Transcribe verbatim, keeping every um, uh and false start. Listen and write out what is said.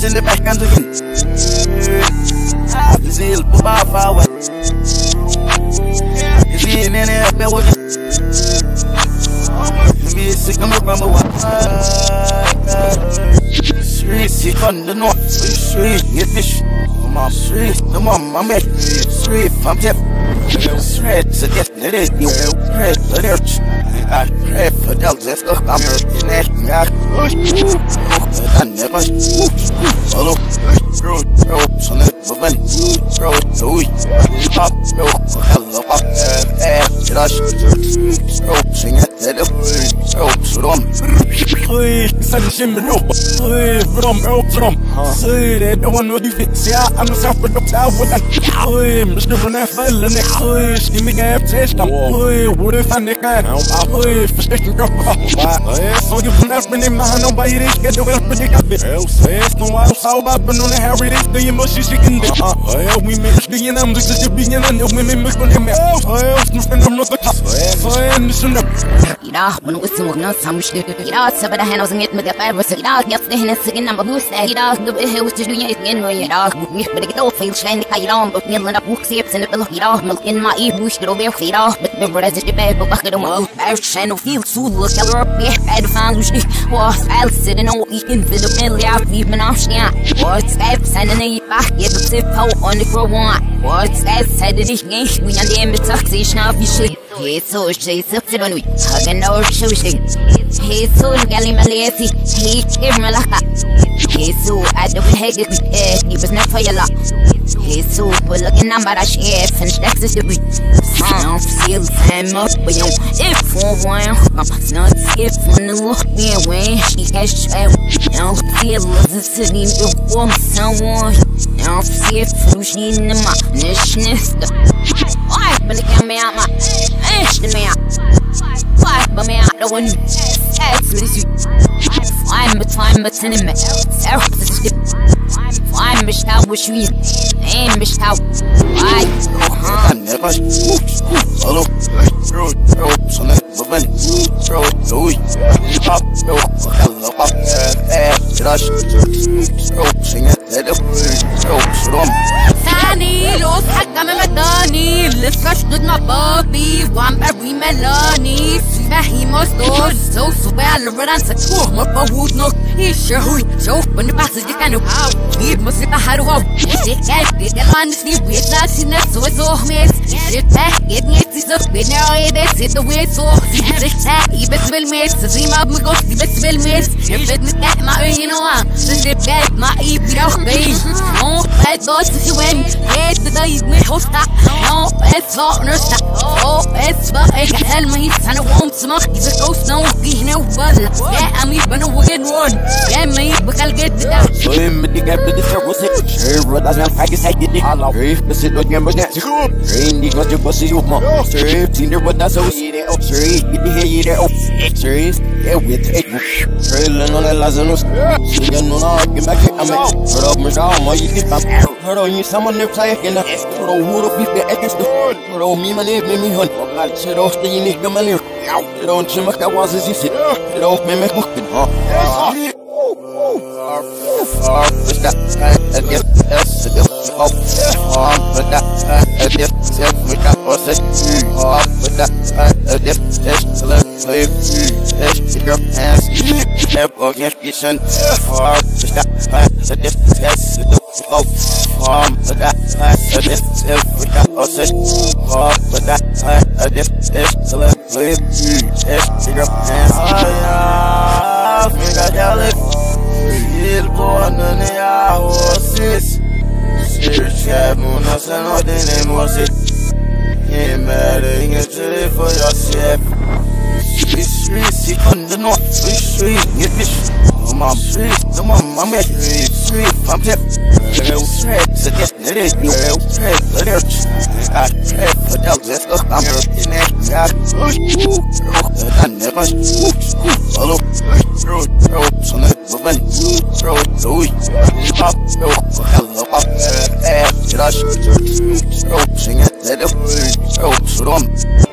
It's in the back and again. It's in the bar far away. It's in the up there with it. Maybe it's sick of me from a while. Street, sick on the north. Street, get fish. I'm on street, the mom, I'm at street, I'm deaf. Street, so get it, you pray for the church. I pray for the let's go. I'm in that. I never follow. Throw, throw, so never money. Throw, throw, pop, throw, hello, pop, eh, get us. Throw, sing it, let it, throw, so don't. Hey, sun shimmer, no. Hey, from, oh, from. Say that the one with you fix, yeah, I'm a self product out with that. Hey, Mister Renafel, and the hey, steaming app test. Hey, what if I nick out? Hey, for sticking up. So you can have been in my hand, nobody get the well predicted. Else, no, I'll solve up and on the Harry, the emotions she can do. Well, we make the end, this is the beginning, and the women make them else. Well, nothing, I'm not the top. So I am missing up. Yeah, when we see no some shit, yeah, so the hand wasn't it with the virus. Yeah, yes, the hand is again, number boost. Yeah, the hill was to do it again. Yeah, we but it all fails, shiny kailon, but me and up books in the pillow. Yeah, milk in my ear, bush to over feet off, but the bread is the bed, but bucket of mouth. I channel field, so look, color up, yeah, bad found which was I'll sit in all weekend, the middle out, even off, yeah. What's that, sending a back, yeah, the tip out on the crow one. What's that, said it is game, we are damn it, taxation of your shit. He's so she's up to me, hugging no shooting. He's so galley malacy, he came like that. He's so I don't hate it, he was not for your luck. He's so looking number I share, finish Texas to be. Sound feel time up, but you if for one, I'm not skip on the look me away. She has shell, now feel the city to warm someone. Now feel she in the mouth, nishness. Why, but it can't be out my. Me out. Why, but me out the one. That's what it's you. Fine, but fine, but in me. Self to skip. Fine, bitch, how wish we aim, bitch, how. Why? I never. Hello. Throw, throw, so never money. Throw, throw, pop, throw, hello, pop, eh, get us. Throw, sing it, let it, throw, so don't. Sunny, los حكم مداني لسه شدود مع بابي وعم بري ملاني فهي مصدر سو سوبر لبران سكوه مبوط نوك يشهوي شوف من بحث دي كانوا جيب مصيبة حروه مشي كاك دي كلان نسلي ويتلا سينا سوى سوه ميت شتاك يدني تسوخ بينا عيدة سيدو ويتسوخ سيحتاك يبت بالميت زي ما بمقوخ يبت بالميت يبت متاك مع اينوا سنجب كاك مع اي بيروخ بي مو بات دوت سيوين هيت بدايد محوشتا مو بات فوق نرستا مو بات بقى كهل ما يتسانا وقوم سمخ يبت اوسنا وفيه نوبال يا امي بنو وجد وون يا ما يبقى الجد ده Soy me diga de terrose, sure that's not faggot side it. Hey, but it was game but that's cool. Hey, ni got your bossy you mo. Sure, tinder what that's so eat it. Sure, get the hair it. Oh, sure, yeah with it. Sure, learn on the lazanos. She got no no get back I'm at. Put up my down, my you get back. Put on you someone to play again. Put on who to be the against the hood. Put on me my name, me hunt. Like shit off the unique the money. It don't chim like that was as you sit. It off me make booking, huh? But that I guess that's the oh but that I guess self we got us oh but that I guess that's the live that's the girl ass never get vision oh but that I guess that's the oh but that I guess self we got us oh but that I guess that's the live that's the girl ass oh yeah we got y'all il buono ne ha osis Sirke muna sen o dine mosit Yemere inge tere for yourself Street, street, see on the north Street, street, get fish Oh mom, street, the mom, I'm at Street, street, I'm tip Real street, so get it is Real street, the church I trip for the let's go I'm in that, yeah Oh, I never Hello Throw, throw, so never money Throw, throw, pop, throw, hello, pop, eh, get us Throw, sing it, let it, throw, so don't